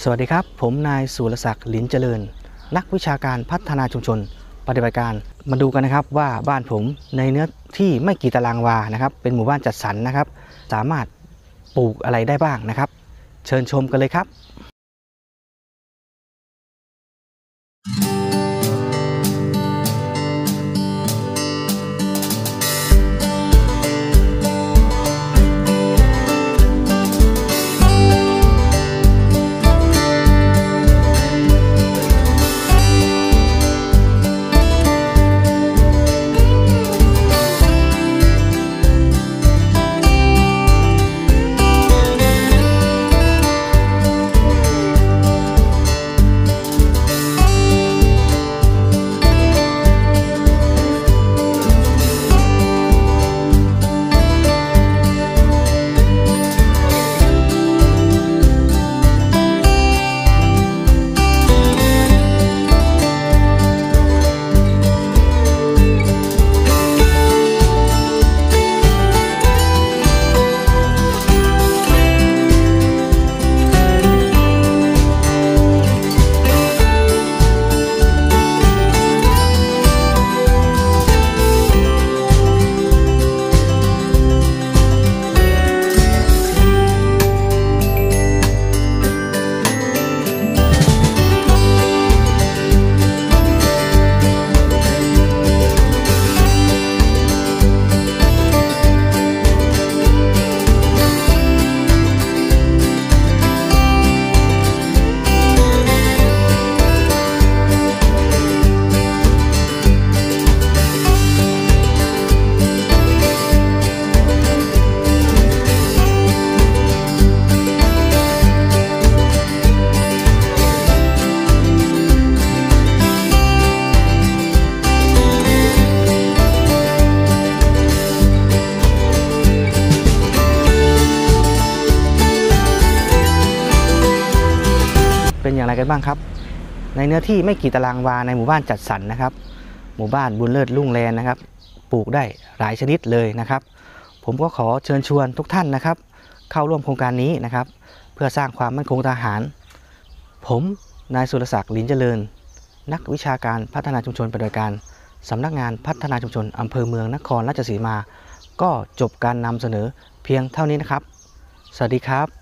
สวัสดีครับผมนายสุรศักดิ์ลิ้นเจริญนักวิชาการพัฒนาชุมชนปฏิบัติการมาดูกันนะครับว่าบ้านผมในเนื้อที่ไม่กี่ตารางวานะครับเป็นหมู่บ้านจัดสรรนะครับสามารถปลูกอะไรได้บ้างนะครับเชิญชมกันเลยครับเป็นอย่างไรกันบ้างครับในเนื้อที่ไม่กี่ตารางวาในหมู่บ้านจัดสรรนะครับหมู่บ้านบุญเลิศรุ่งแรงนะครับปลูกได้หลายชนิดเลยนะครับผมก็ขอเชิญชวนทุกท่านนะครับเข้าร่วมโครงการนี้นะครับเพื่อสร้างความมั่นคงทางอาหารผมนายสุรศักดิ์ลิ้นเจริญนักวิชาการพัฒนาชุมชนปฏิบัติการสำนักงานพัฒนาชุมชนอำเภอเมืองนครราชสีมาก็จบการนำเสนอเพียงเท่านี้นะครับสวัสดีครับ